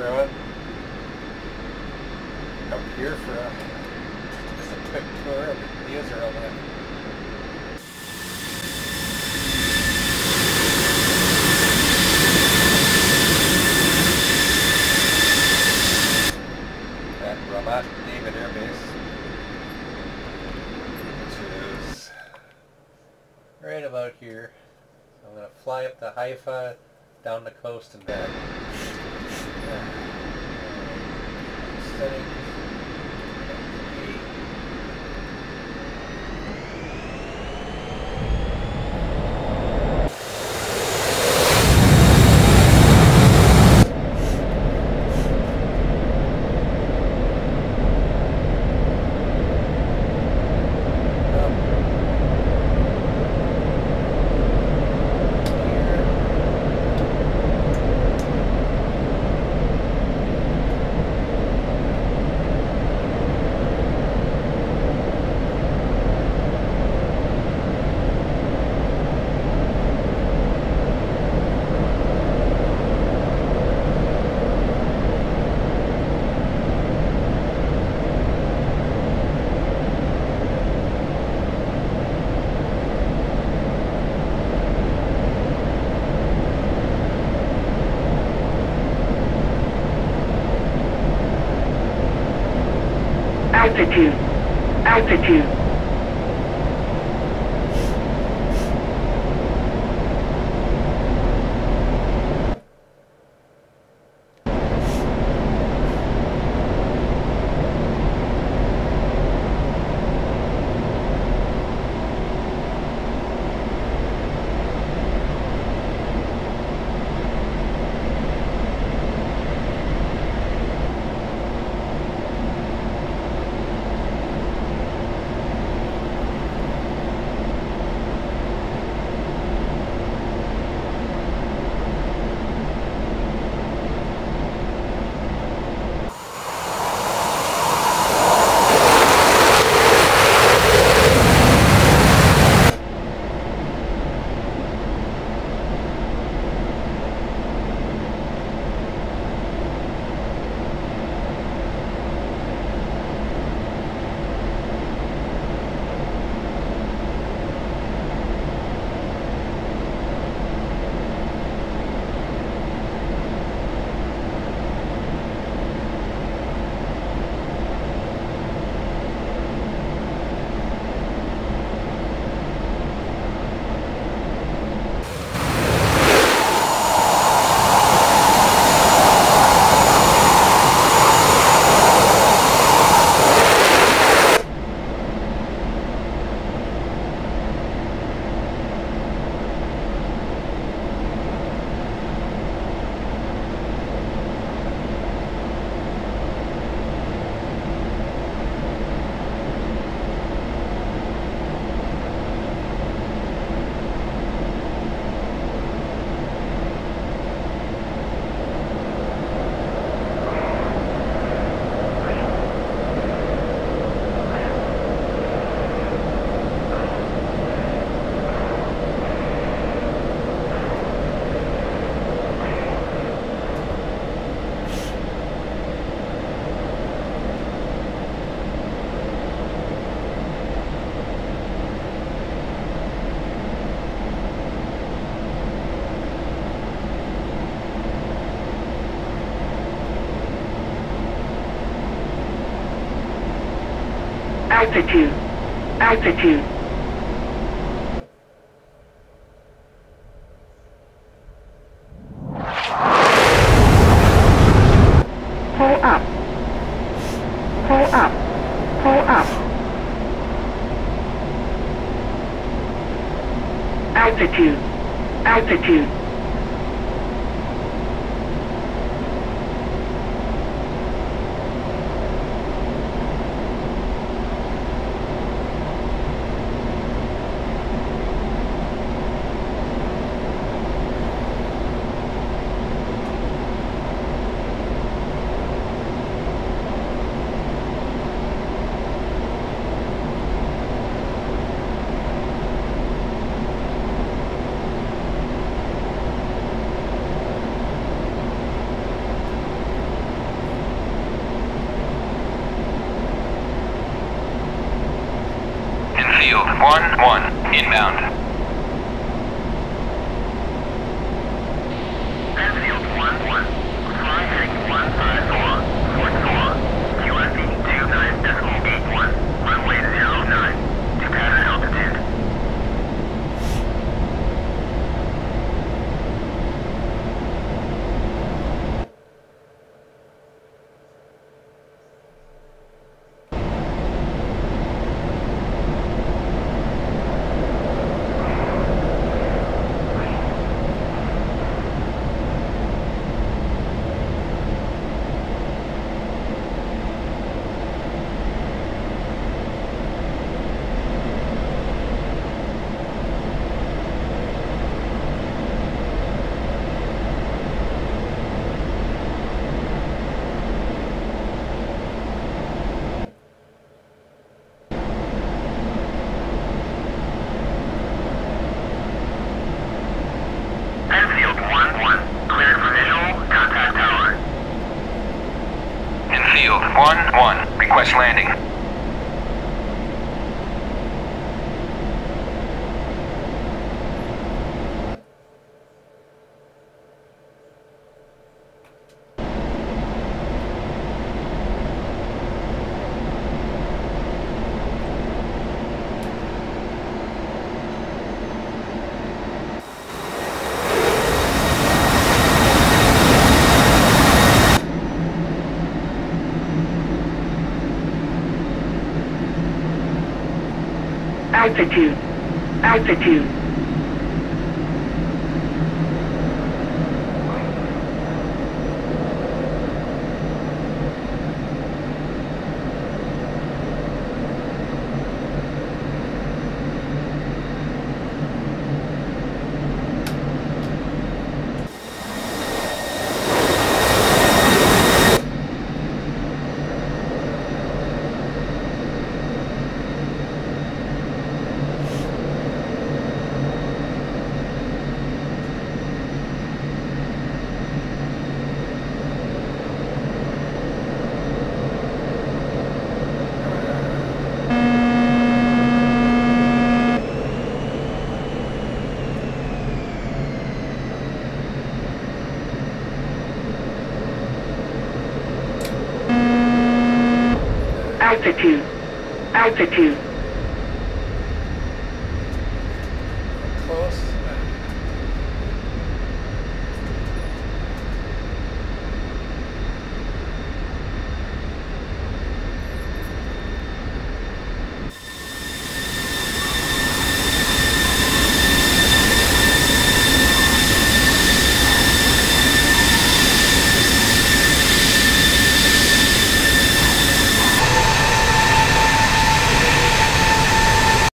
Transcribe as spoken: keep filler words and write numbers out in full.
everyone. Up here for a, just a quick tour of the Israel land. At Ramat David Air Base, which is right about here. So I'm going to fly up to Haifa, down the coast and back. Yeah. Settings. Altitude. Altitude. Altitude. Altitude. Pull up. Pull up. Pull up. Altitude. Altitude. one one, inbound. Enfield one one, fly heading one five four, Fort Thor, Q S D two nine decimal eight one, runway zero nine, to pattern altitude. Enfield one one, cleared for visual, contact tower. Enfield one one, request landing. Altitude. Altitude. Altitude. Altitude.